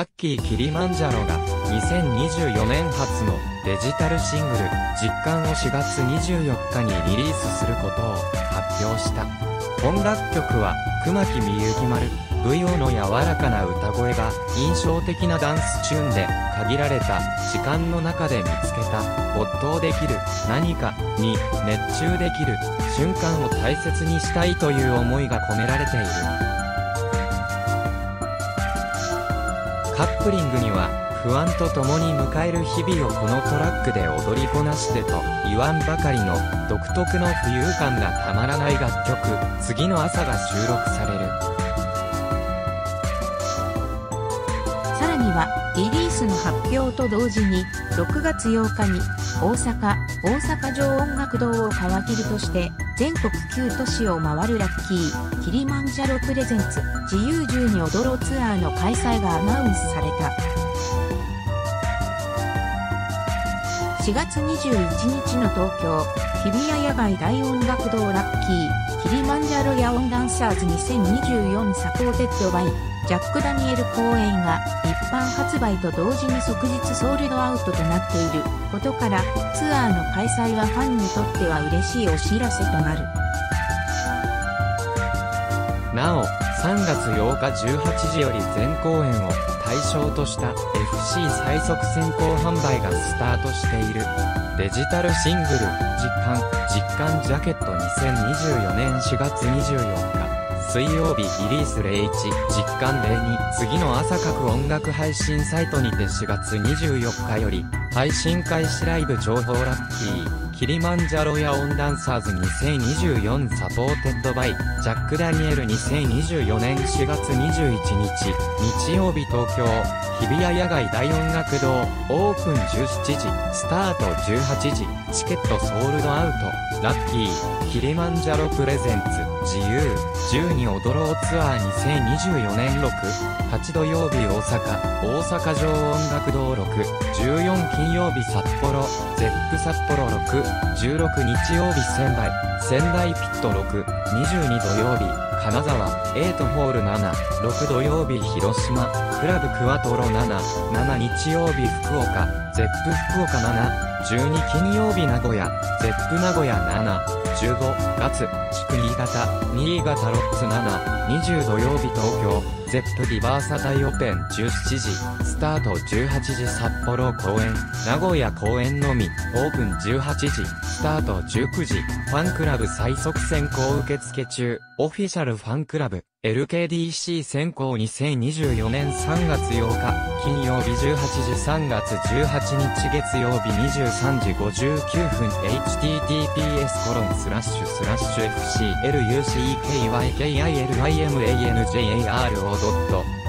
ラッキーキリマンジャロが2024年初のデジタルシングル実感を4月24日にリリースすることを発表した。本楽曲は熊木みゆき丸、VO の柔らかな歌声が印象的なダンスチューンで限られた時間の中で見つけた没頭できる何かに熱中できる瞬間を大切にしたいという思いが込められている。カップリングには不安と共に迎える日々をこのトラックで踊りこなしてと言わんばかりの独特の浮遊感がたまらない楽曲次の朝が収録される。 さらにはリリースの発表と同時に6月8日に大阪城音楽堂を皮切りとして全国9都市を回るラッキーキリマンジャロプレゼンツ自由自由に踊ろうツアーの開催がアナウンスされた。4月21日の東京日比谷野外大音楽堂ラッキーキリマンジャロ野音ダンサーズ2024サポーテッドバイジャック・ダニエル公演が一般発売と同時に即日ソールドアウトとなっていることからツアーの開催はファンにとっては嬉しいお知らせとなる。 なお3月8日18時より全公演を対象とした FC 最速先行販売がスタートしている。デジタルシングル実感ジャケット2024年4月24日水曜日リリース01実感02次の朝各音楽配信サイトにて4月24日より配信開始ライブ情報ラッキーキリマンジャロ野音ダンサーズ2024サポーテッドバイジャック・ダニエル2024年4月21日日曜日東京日比谷野外大音楽堂オープン17時スタート18時チケットソールドアウトラッキーキリマンジャロプレゼンツ自由自由に踊ろうツアー2024年6土曜日大阪城音楽堂614金曜日札幌ゼップ札幌616日曜日仙台ピット622土曜日金沢8ホール76土曜日広島クラブクワトロ77日曜日福岡ゼップ福岡712金曜日名古屋ゼップ名古屋715月地区新潟ロッツ720土曜日東京ゼップリバーサタイオペン17時スタート18時札幌公演名古屋公演のみオープン18時スタート19時ファンクラブ最速先行受付中オフィシャルファンクラブ LKDC 先行2024年3月8日金曜日18時3月18日月曜日23時59分 https://fcluckeylimanjaro